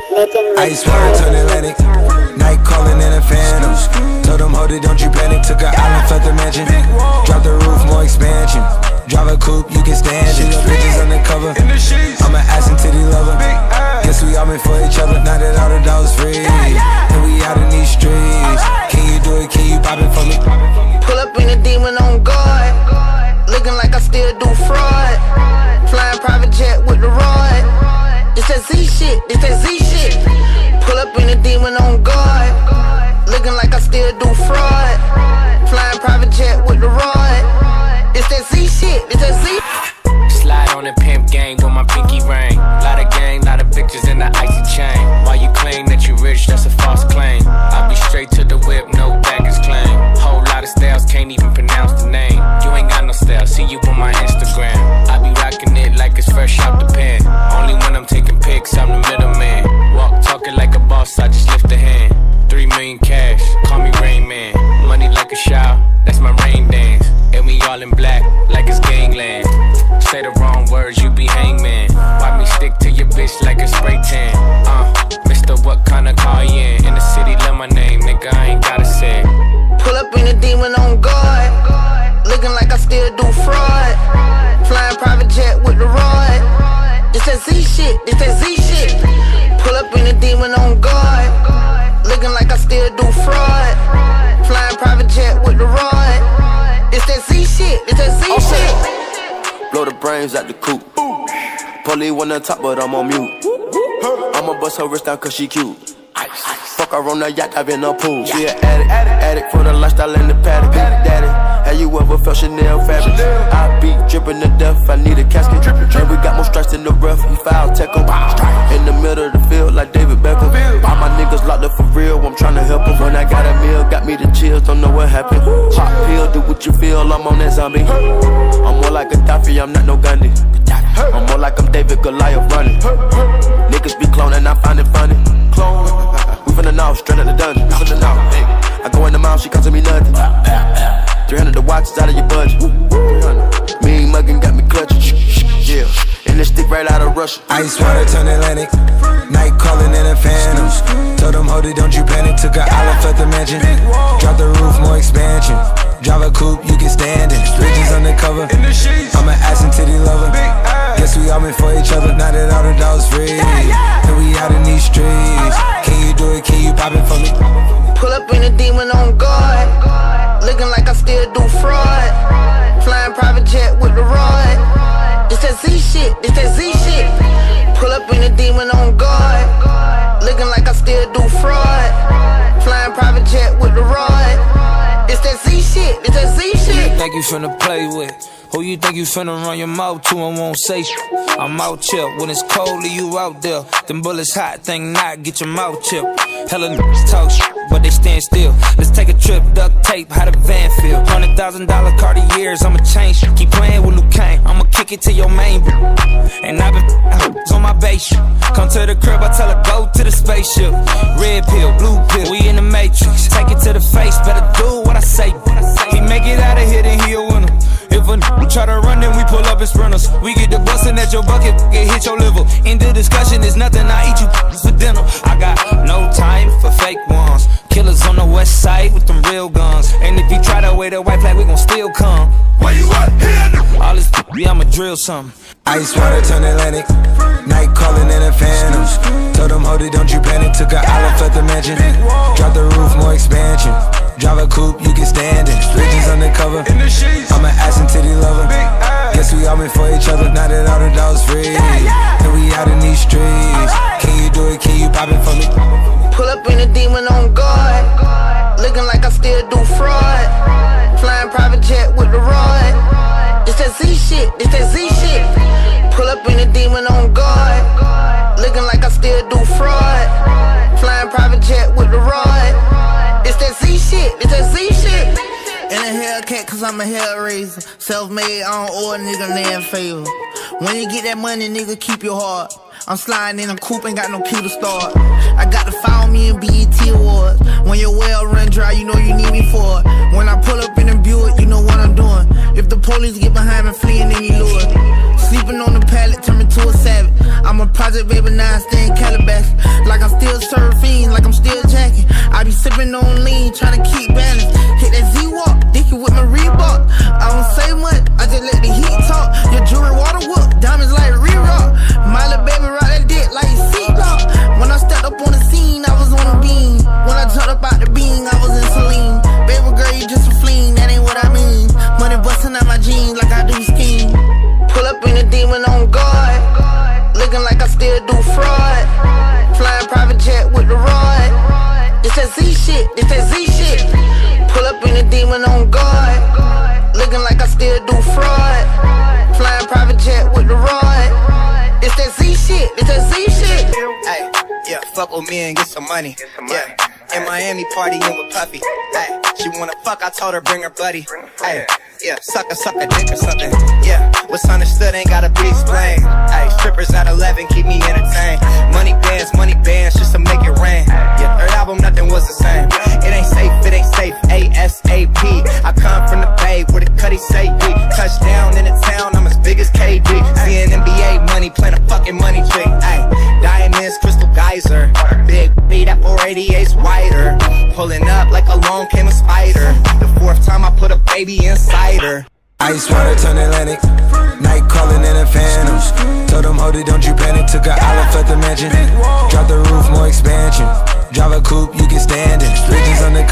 Ice water turn Atlantic, night calling in a phantom. Told them, hold it, don't you panic. Took an island, left the mansion. Drop the roof, more expansion. Drive a coupe, you can stand it. Bitches undercover, I'm an ass and titty lover. Guess we all meant for each other. Now that all the dogs free, and we out in these streets. Can you do it? Can you pop it for me? Pull up in a demon on guard, looking like I still do fraud. Flying private jet with the rod. This that Z shit, this that Z shit. Pull up in a demon on guard, looking like I still do fraud. Flying private jet with the rod. It's that Z shit, it's that Z. Slide on the pimp gang with my pinky ring. Lot of gang, lot of bitches in the icy chain. While you claim that you rich, that's a false claim. I be straight to the whip, no baggage claim. Whole lot of styles, can't even pronounce the name. You ain't got no style, see you on my Instagram. I be rocking it like it's fresh out the pen. Only when I'm taking pics, I'm the middleman. Walk talking like a boss, I just lift a hand. 3 million cash, call me Rain Man. Money like a shower, that's my rain dance. And we all in black, like it's gangland. Say the wrong words, you be hangman. Why me stick to your bitch like a spray tan? Mister, what kind of car you in? In the city, love my name, nigga, I ain't gotta say it. Pull up in a demon on guard, looking like I still do fraud. Flying private jet with the rod. This that Z shit, this that Z shit. Pull up in a demon on guard, looking like I still do fraud. Flying private jet with the rod. It's that Z shit, it's that Z shit. Blow the brains out the coop. Polly wanna talk, but I'm on mute. I'ma bust her wrist down cause she cute. Fuck her on the yacht, I've been a pool. She an addict for the lifestyle and the paddock. Daddy, have you ever felt Chanel fabric? I be dripping to death, I need a casket. And we got more strikes in the rough, we foul tech em. In the middle of the field like David Beckham. All my niggas locked up for real, I'm tryna help them. When I got a meal, got me the chills, don't know what happened. Pop pill, do what you feel, I'm on that zombie. I'm more like a Gaddafi, I'm not no Gandhi. I'm more like I'm David Goliath running. Niggas be cloning, I find it funny. Clone, we finna know, straight out the dungeon. We finna know, hey. I go in the mouth, she costing me nothing. 300 the watch is out of your budget. Mean muggin' got me clutching. Yeah, and this stick right out of Russia. Ice water turn Atlantic, night calling in a phantom. Told them, hold it, don't you panic. Took an island, left the mansion. Drop the roof, more expansion. Drive a coupe, you can stand it. Bridges undercover, I'm an ass and titty lover. Guess we all meant for each other. Now that all the dogs free, and we out in these streets. Can you do it? Can you pop it for me? Pull up in a demon on guard, looking like I still do fraud. Flying private jet with the rod. This that Z shit, this that Z shit. Pull up in a demon on guard, looking like I still do fraud. Flying private jet with the rod. It's that Z shit, it's that Z shit. Who you think you finna play with? Who you think you finna run your mouth to and won't say shit? I'm out chill, when it's cold, leave you out there. Them bullets hot, think not, get your mouth chipped. Hella niggas talk shit, but they stand still. Let's take a trip, duct tape, how the van feel. $100,000 Cartiers, I'ma change shit. Keep playing with Luke Kane, I'ma kick it to your main bitch. And I've been on my base shit. Come to the crib, I tell her go to the spaceship. Red pill, blue pill, we in the matrix. Take it to the face, better do what I say. He make it out of here, then he a winner. If a n***a try to run, then we pull up in sprinters. We get the bustin' at your bucket, get hit your liver. End the discussion, is nothing, I eat you for dinner. I got no time for fake ones. Killers on the west side with them real guns. And if you try to wear the white flag, we gon' still come. Where you at? Here. All this I'ma drill something. Ice water turn Atlantic, night calling in a phantom. Told them, hold it, don't you panic. Took an island, left the mansion. Drop the roof, more expansion. Drive a coupe, you can stand it. Bridges undercover, I'm an ass and titty lover. Guess we all meant for each other. Now that all the dogs free, and we out in these streets. Can you do it? Can you pop it for me? Pull up in a demon on guard, looking like I still do fraud. Flying private jet with the rod. It's that Z shit, it's that Z shit. Pull up in a demon on guard, looking like I still do fraud. Flying private jet with the rod. It's that Z shit, it's that Z shit. In a Hellcat cause I'm a hellraiser. Self-made, I don't owe a nigga name favor. When you get that money, nigga, keep your heart. I'm sliding in a coupe, ain't got no key to start. I got to follow me in BET Awards. When your well run dry, you know you need me for it. When I pull up in a Buick, you know what I'm doing. If the police get behind me, fleeing any lure. Sleeping on the pallet, turn me to a savage. I'm a project, baby, now I stay in Calabash. Like I'm still surfing, like I'm still jacking. I be sipping on lean, trying to keep balance. Hit that Z-Walk, dicky with my Reebok. I don't say much, I just let the heat talk. Your jewelry water whoop, diamonds like re-rock. My little baby rock that dick like seatlock. When I stepped up on the scene, I was on a beam. When I jumped up out the beam, I was in saline. Baby girl, you just a fleen, that ain't what I mean. Money busting out my jeans like I do skiing. Pull up in a demon on guard, looking like I still do fraud. Flying private jet with the rod. It's that Z shit, it's that Z shit. Pull up in a demon on guard, looking like I still do fraud. Flying private jet with the rod. It's that Z shit, it's that Z shit. Ay, yeah, fuck with me and get some money. Yeah, in Miami partying with Puffy. Ay, she wanna fuck, I told her bring her buddy. Ay, yeah, suck a dick or something. Yeah, what's understood ain't gotta be explained. Ay, strippers at 11 keep me entertained. Money bands just to make it rain. Yeah, third album nothing was the same. It ain't safe, ASAP. I come from the Bay where the Cuddy say we touchdown in the town, I'm as big as KD. Seeing NBA money, playing a fucking money trick. Ay, diamonds, crystal geyser. Big B, that 488's wider. Pulling up like along came a spider. The fourth time I put a baby inside her. Ice water turn Atlantic, night calling in a phantom. Told them, hold it, don't you panic. Took an island, left the mansion. Drop the roof, more expansion. Drive a coupe, you can stand it. Bridges on the